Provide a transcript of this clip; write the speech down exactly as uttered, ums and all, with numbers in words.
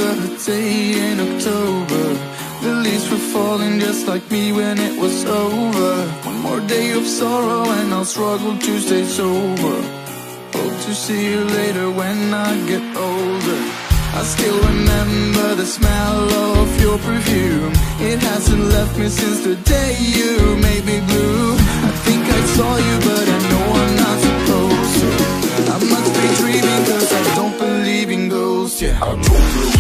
a day in October. The leaves were falling just like me when it was over. One more day of sorrow and I'll struggle to stay sober. Hope to see you later when I get older. I still remember the smell of your perfume. It hasn't left me since the day you made me blue. I think I saw you but I know I'm not supposed to. I must be dreaming cause I don't believe in ghosts, yeah. I don't believe